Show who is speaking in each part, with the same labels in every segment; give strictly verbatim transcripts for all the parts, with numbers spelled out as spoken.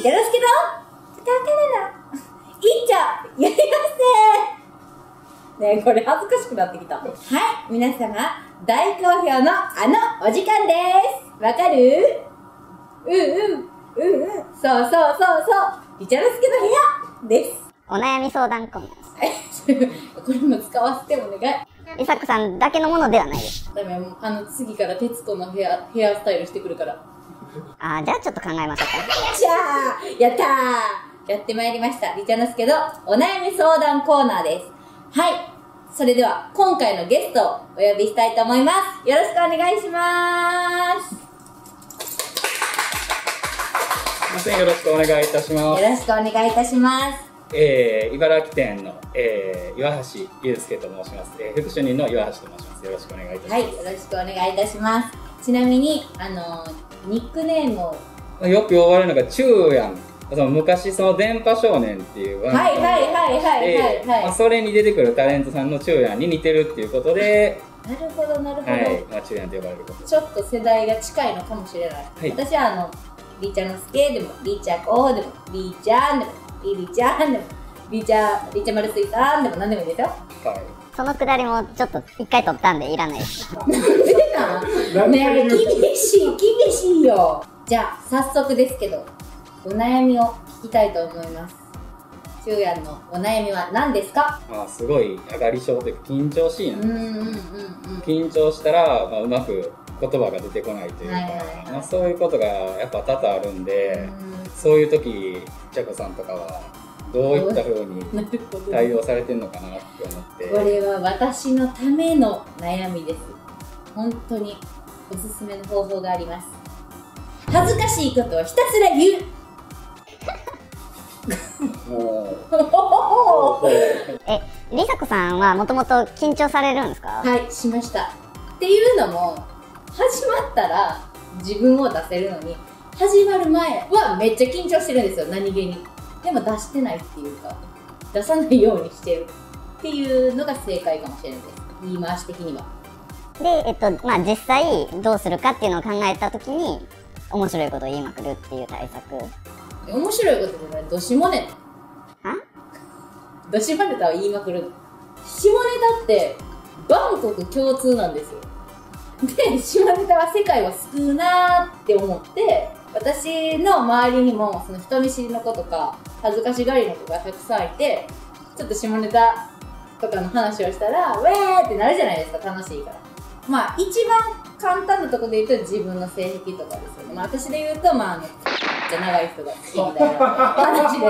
Speaker 1: チャロスケの宝のいっちゃやりませねえ、これ恥ずかしくなってきた。はい、皆様大好評のあのお時間です。わかる？うんうんうんうん、そうそうそうそう、リチャロスケの部屋です。
Speaker 2: お悩み相談コーナー。
Speaker 1: これも使わせてお願い。
Speaker 2: りさこさんだけのものではないです。
Speaker 1: ダメ、もうあの次から徹子のヘアヘアスタイルしてくるから。
Speaker 2: あー、じゃあちょっと考えましょうか。
Speaker 1: じゃあやったー、やってまいりましたリチャロスケのお悩み相談コーナーです。はい、それでは今回のゲストをお呼びしたいと思います。よろしくお願いします。
Speaker 3: すいません、よろしくお願いいたします。
Speaker 1: よろしくお願いいたします。
Speaker 3: えー、茨城店の、えー、岩橋祐介と申します。えー、副主任の岩橋と申します。よろしくお願いいたします。
Speaker 1: はい、よろしくお願いいたします。ちなみにあのニックネームを
Speaker 3: よく呼ばれるのがチューヤン。その昔その電波少年っていう番組があって、それに出てくるタレントさんのチューヤンに似てるっていうことで、
Speaker 1: なるほどなるほど、
Speaker 3: はい、まあ、チューヤンと呼ばれること。
Speaker 1: ちょっと世代が近いのかもしれない。はい、私はあのリチャノスケでもリチャコでもリチャンでもリリちゃんでもリチャリチャマルスイさんでも何でもいいですよ。はい。
Speaker 2: そのくだりもちょっと一回取ったんでいらないです。
Speaker 1: なんでなんねえ、厳しい厳しいよ。じゃあ早速ですけどお悩みを聞きたいと思います。チューヤンのお悩みは何ですか？
Speaker 3: まあすごい上がり症というか緊張しいなんですよ。緊張したら、まあ、うまく言葉が出てこないというか、まあそういうことがやっぱ多々あるんで、そういう時ちゃこさんとかはどういった風に対応されてるのかなって思って。
Speaker 1: これは私のための悩みです。本当におすすめの方法があります。恥ずかしいことをひたすら言う。
Speaker 2: え、りさこさんはもともと緊張されるんですか？
Speaker 1: はい、しました。っていうのも始まったら自分を出せるのに、始まる前はめっちゃ緊張してるんですよ、何気に。でも出してないっていうか、出さないようにしてるっていうのが正解かもしれないです、言い回し的には。
Speaker 2: で、えっとまあ実際どうするかっていうのを考えた時に面白いことを言いまくるっていう対策。
Speaker 1: 面白いことじゃない、どしもネタ。
Speaker 2: は？
Speaker 1: どしもネタを言いまくるの。下ネタって万国共通なんですよ。で、下ネタは世界を救うなーって思って、私の周りにもその人見知りの子とか恥ずかしがりの子がたくさんいて、ちょっと下ネタとかの話をしたらウェーってなるじゃないですか、楽しいから。まあ一番簡単なところで言うと自分の性癖とかですよね。まあ私で言うと、まああのじゃ長い人が好きみたいな話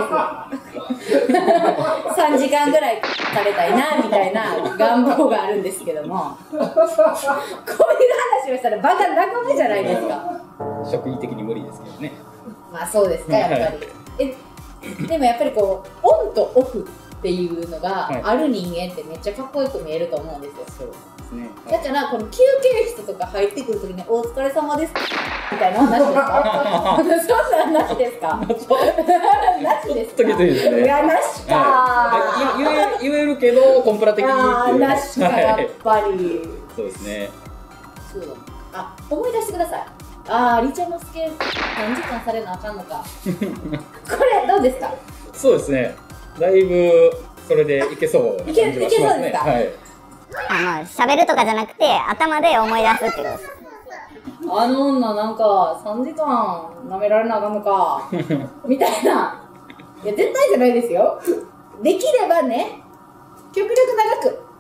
Speaker 1: ですさんじかんぐらいされたいなみたいな願望があるんですけども、こういう話をしたらバカ仲間じゃないですか。
Speaker 3: 職位的に無理ですけどね。
Speaker 1: まあそうですか、やっぱり。えでもやっぱりこうオンとオフっていうのがある人間ってめっちゃかっこよく見えると思うんですよ。そうですね。だからこの休憩室とか入ってくるときに「お疲れ様です」みたいな話ですか？そんなんなしですか？なしですか？いや、なしか。
Speaker 3: 言えるけどコンプラ的に
Speaker 1: あー、なしか、やっぱり。
Speaker 3: そうですね。
Speaker 1: そうだ。あ、思い出してください。あー、リチャノスケ何時間されなあかんのか。これどうですか？
Speaker 3: そうですね。だいぶそれでいけそうな感じはしますね。はい。
Speaker 2: あの喋るとかじゃなくて頭で思い出すってことです。
Speaker 1: あの女なんかさんじかん舐められなあかんのかみたいな。いや絶対じゃないですよ。できればね、極力長く。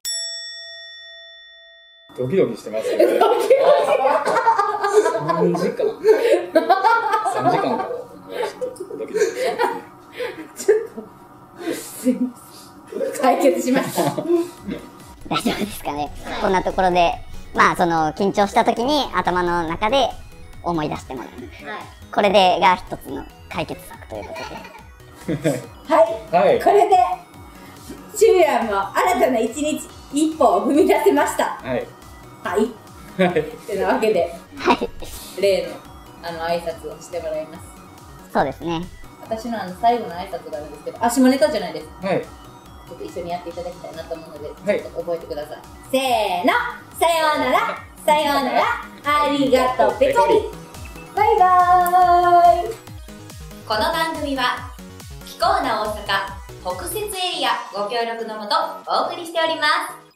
Speaker 3: ドキドキしてますね。さんじかんさんじかんか。ちょっとドキドキしてますね。
Speaker 1: ちょっとすいません、解決しました。
Speaker 2: 大丈夫ですかね。こんなところでまあその緊張した時に頭の中で思い出してもらう、はい、これでが一つの解決策ということで
Speaker 1: はい、はい、これでチューヤンも新たな一日一歩を踏み出せました。はいはいはいってなわけで、はい、例のあの挨拶をしてもらいます。
Speaker 2: そうですね。
Speaker 1: 私のあの最後の挨拶があるんですけど、あ、下ネタじゃないです。はい。ちょっと一緒にやっていただきたいなと思うので、はい、ちょっと覚えてください。せーの、さようなら、さようなら、ありがとうペコリ。バイバーイ。
Speaker 4: この番組はキコーナ大阪北摂エリアご協力のもとお送りしております。